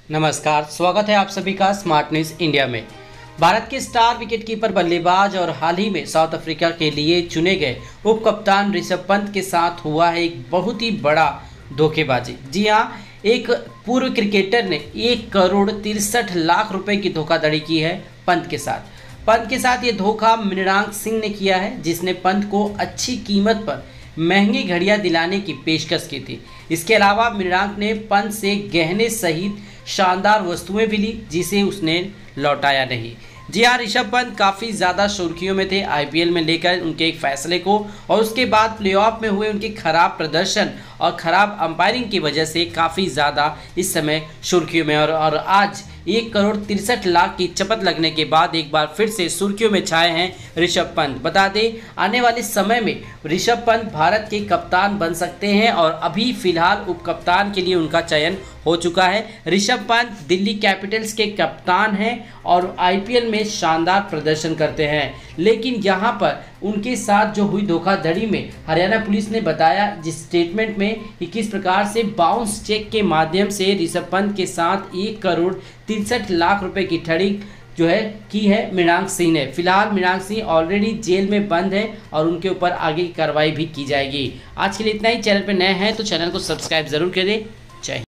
नमस्कार, स्वागत है आप सभी का स्मार्ट न्यूज इंडिया में। भारत के स्टार विकेटकीपर बल्लेबाज और हाल ही में साउथ अफ्रीका के लिए चुने गए उप कप्तान ऋषभ पंत के साथ हुआ है एक बहुत ही बड़ा धोखेबाजी। जी हां, एक पूर्व क्रिकेटर ने 1,63,00,000 रुपए की धोखाधड़ी की है पंत के साथ। पंत के साथ ये धोखा मृणांक सिंह ने किया है, जिसने पंत को अच्छी कीमत पर महंगी घड़ियां दिलाने की पेशकश की थी। इसके अलावा मृणांक ने पंत से गहने सहित शानदार वस्तुएं भी ली, जिसे उसने लौटाया नहीं। जी हाँ, ऋषभ पंत काफ़ी ज़्यादा सुर्खियों में थे आईपीएल में लेकर उनके एक फैसले को, और उसके बाद प्लेऑफ में हुए उनके खराब प्रदर्शन और खराब अंपायरिंग की वजह से काफ़ी ज़्यादा इस समय सुर्खियों में। और आज 1,63,00,000 की चपत लगने के बाद एक बार फिर से सुर्खियों में छाए हैं ऋषभ पंत। बता दें, आने वाले समय में ऋषभ पंत भारत के कप्तान बन सकते हैं और अभी फिलहाल उप कप्तान के लिए उनका चयन हो चुका है। ऋषभ पंत दिल्ली कैपिटल्स के कप्तान हैं और आईपीएल में शानदार प्रदर्शन करते हैं, लेकिन यहां पर उनके साथ जो हुई धोखाधड़ी में हरियाणा पुलिस ने बताया जिस स्टेटमेंट में कि किस प्रकार से बाउंस चेक के माध्यम से ऋषभ पंत के साथ 1,63,00,000 रुपए की ठगी जो है की है मृणांक सिंह ने। फिलहाल मृणांक सिंह ऑलरेडी जेल में बंद है और उनके ऊपर आगे की कार्रवाई भी की जाएगी। आज के लिए इतना ही। चैनल पर नए हैं तो चैनल को सब्सक्राइब जरूर करें। जय हिंद।